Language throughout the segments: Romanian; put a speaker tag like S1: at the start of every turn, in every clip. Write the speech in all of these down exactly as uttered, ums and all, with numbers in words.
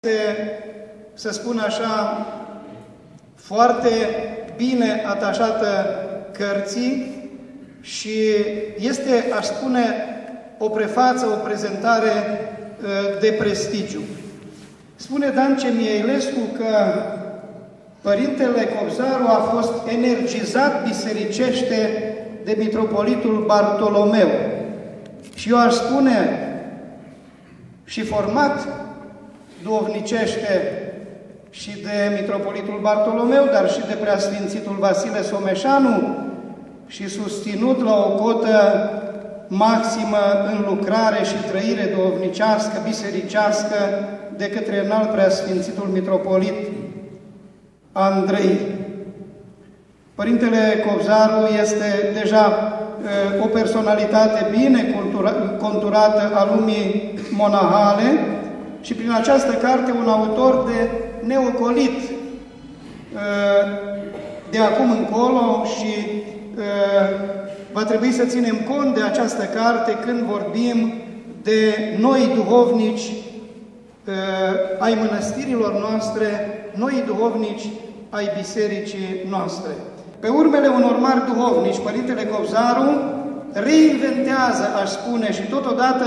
S1: Este, să spun așa, foarte bine atașată cărții și este, aș spune, o prefață, o prezentare de prestigiu. Spune Dan Cemieielescu că Părintele Cobzaru a fost energizat bisericește de mitropolitul Bartolomeu. Și eu aș spune și format duhovnicește și de mitropolitul Bartolomeu, dar și de preasfințitul Vasile Someșanu și susținut la o cotă maximă în lucrare și trăire duhovnicească, bisericească, de către înalt preasfințitul mitropolit Andrei. Părintele Cobzaru este deja o personalitate bine conturată a lumii monahale și prin această carte un autor de neocolit de acum încolo și va trebui să ținem cont de această carte când vorbim de noi duhovnici ai mănăstirilor noastre, noi duhovnici ai bisericii noastre. Pe urmele unor mari duhovnici, Părintele Cobzaru reinventează, aș spune, și totodată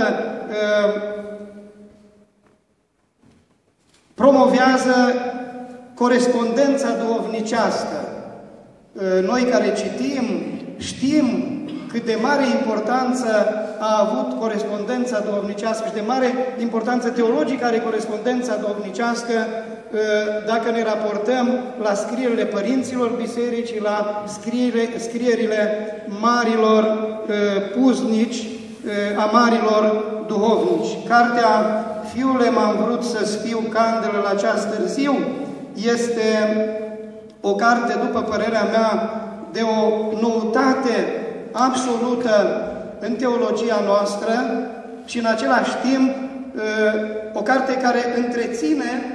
S1: promovează corespondența duhovnicească. Noi care citim, știm cât de mare importanță a avut corespondența duhovnicească și de mare importanță teologică are corespondența duhovnicească dacă ne raportăm la scrierile părinților bisericii, la scrierile, scrierile marilor puznici, a marilor duhovnici. Cartea Fiule, m-am vrut să-ți fiu candelă la ceas târziu este o carte, după părerea mea, de o noutate absolută în teologia noastră și în același timp o carte care întreține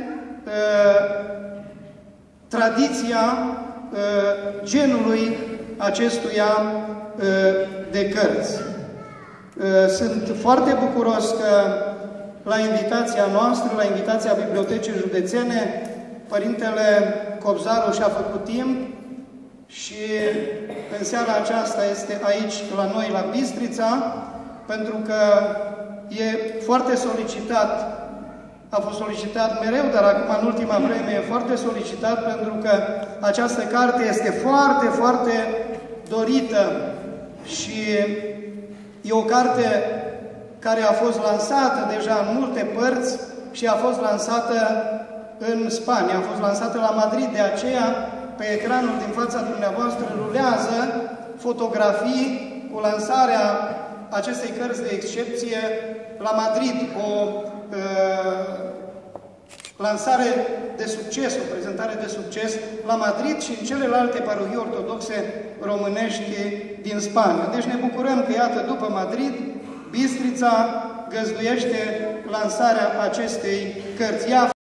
S1: tradiția genului acestuia de cărți. Sunt foarte bucuros că la invitația noastră, la invitația Bibliotecii Județene, Părintele Cobzaru și-a făcut timp și în seara aceasta este aici la noi, la Bistrița, pentru că e foarte solicitat, a fost solicitat mereu, dar acum în ultima vreme e foarte solicitat pentru că această carte este foarte, foarte dorită și e o carte care a fost lansată deja în multe părți și a fost lansată în Spania, a fost lansată la Madrid, de aceea pe ecranul din fața dumneavoastră rulează fotografii cu lansarea acestei cărți de excepție la Madrid, o uh, lansare de succes, o prezentare de succes la Madrid și în celelalte parohii ortodoxe românești din Spania. Deci ne bucurăm că, iată, după Madrid, Bistrița găzduiește lansarea acestei cărți. Ea